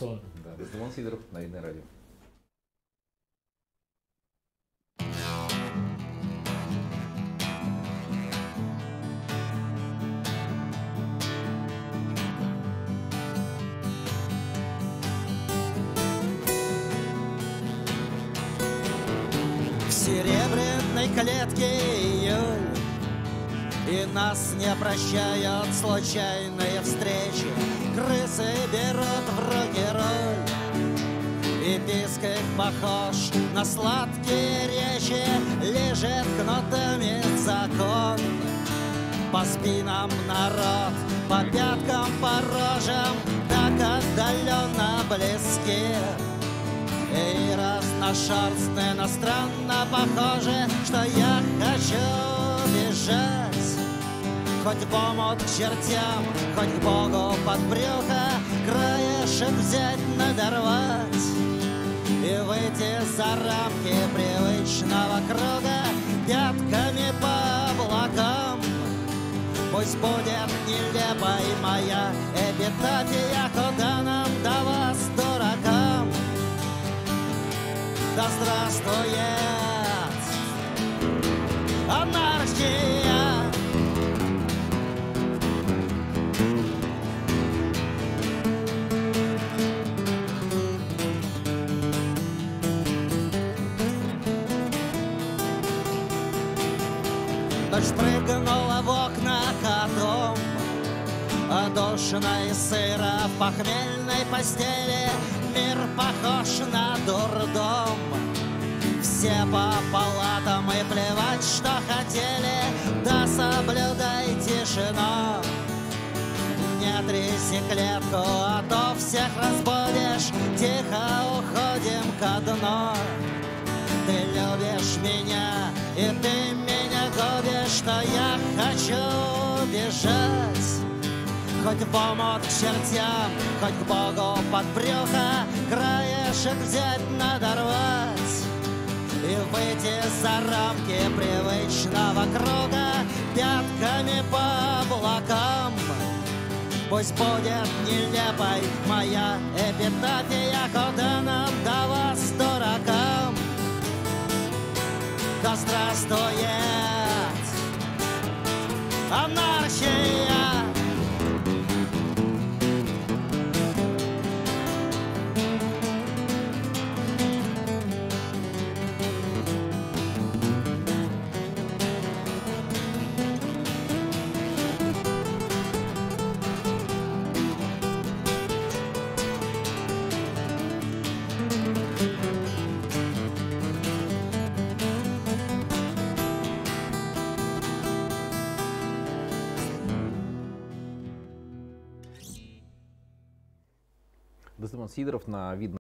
Сон. Да, Дездемон Сидоров на Видное радио. В серебряной клетке июль, и нас не прощают случайные встречи. Крысы берут в руки руль, и писк их похож на сладкие речи. Лежит кнутами закон, по спинам народ, по пяткам, по рожам, так отдаленно близки и разношерстны, но странно похоже, что я хочу бежать хоть в омут к чертям, хоть к Богу под брюхо, краешек взять, надорвать и выйти за рамки привычного круга пятками по облакам. Пусть будет нелепой моя эпитафия, куда нам до вас, дуракам. Да здравствует анархия! Ночь прыгнула в окна котом, душно и сыро в похмельной постели. Мир похож на дурдом. Все по палатам и плевать, что хотели, да соблюдай тишину. Не тряси клетку, а то всех разбудишь. Тихо уходим ко дну. Ты любишь меня, и ты меня губишь, что я хочу бежать хоть в омут к чертям, хоть к Богу под брюхо, краешек взять, надорвать и выйти за рамки привычного круга пятками по облакам. Пусть будет нелепой моя эпитафия, куда нам до вас, дуракам. Да здравствует анархия! Дездемон Сидоров на Видное